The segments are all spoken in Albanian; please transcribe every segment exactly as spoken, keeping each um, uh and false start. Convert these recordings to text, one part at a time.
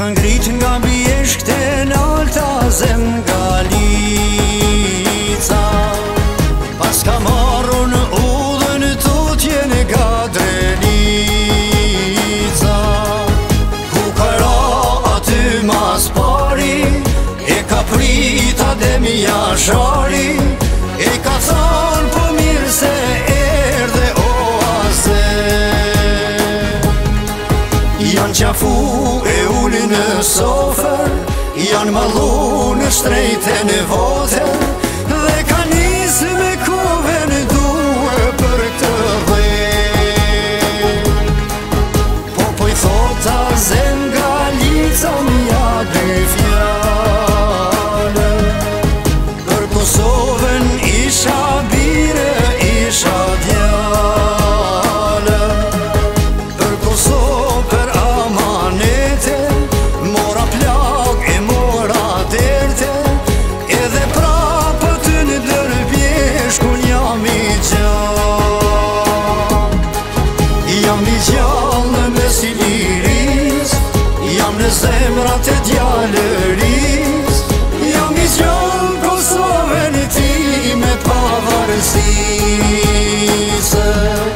ka ngrit nga bjeshkt e nalta zem Galica. Pas ka marru në udhën tutje në Gadrenica. Ku ka ra aty mas pari, e ka prita Demia Shari, e ka thonë po mirë se erdhe oaze. Janë qafu e uli në sofer, janë mallu në shtrejte në votër, dhe ka nisë me kove në duhe për këtë dhe. Po po i thota zem Galica mja dy fjallë, për Kosovën isha bire, isha djallë, për Kosovë për amanete, mora plak e mora derte, edhe prapë të në dërbjesh kun jam i gjallë. Jam i gjallë në mes i liris, jam në zemrat e djallëris, jam i gjallë Kosovën time pavarësisë.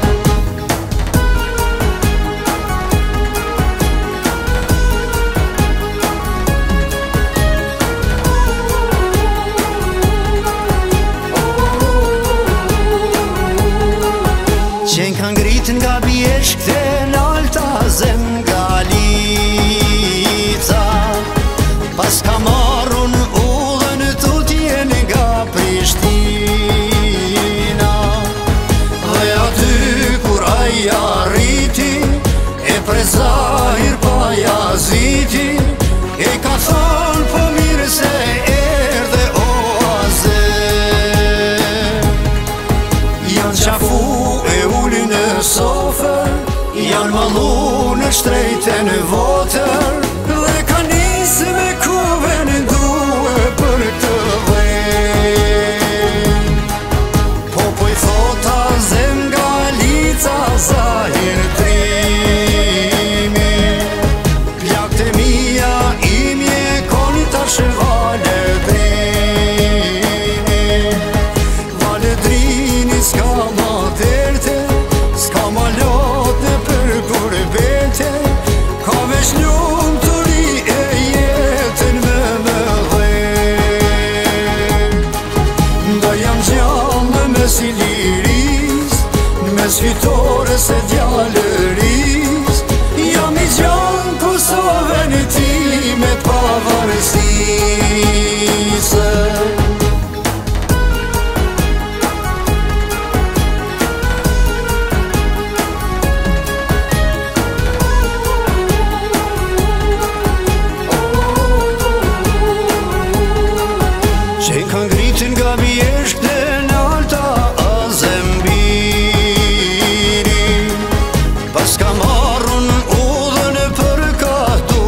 Qenë ka ngrit nga bjeshkt e nalta zem Galica. Pas ka marru në udhën tutje nga Prishtina, dhe aty kur aja rriti, e prezahir pa jaziti, e ka thonë po mirë se erdhe oaze. Janë qafu e uli në sofer, janë mallu në shtrejte në votër, dhe ka nisë me kove në duhe për këtë dhe. Po po i thota zem Galica zahir trimi, plakte mia imje koni tash vale drimi. Vale drini s'ka ma derte, s'ka ma lote për gurbete, ka vesh ljumë të ri e jetën me me dhe. Nda jam gjallë në mes i liris, në mes fitores e djallëris, jam i gjallë Kosovën time pavarësisë. Qenë ka ngrit nga bjeshkt e nalta a zembiri, pas ka marru në udhën për Katu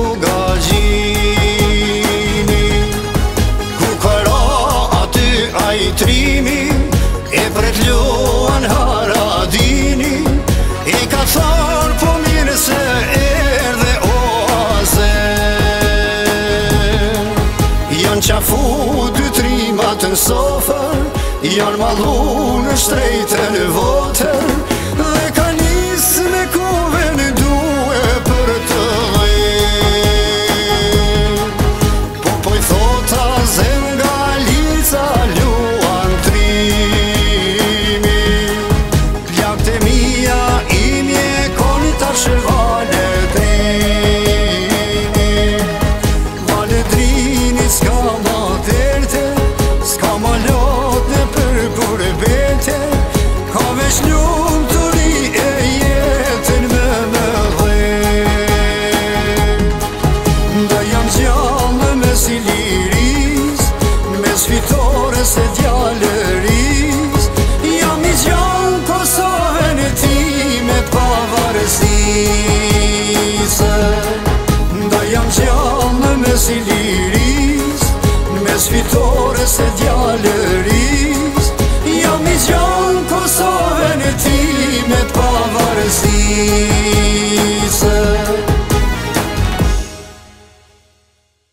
Gagjini. Ku ka ra aty ajtrimi, e pret luan Haradini, e ka thonë po mirë se erdhe oaze. Janë qafu dy trimat në sofer, janë mallu në shtrejte në votër, dhe ka nisë me kove në duhe për të dhe. Po po i thota zem Galica luan trimi, plakte mia imje koni tash vale drimi. Vale drini s'ka ma derte, s'ka ma lote për gurbete, ka vesh ljumë të ri e jetën me me dhe. Nda jam gjallë në mes i liris, mes fitores e djallëris, jam i gjallë Kosovën time pavarësisë. Nda jam gjallë në mes i liris, mes fitores e djallëris,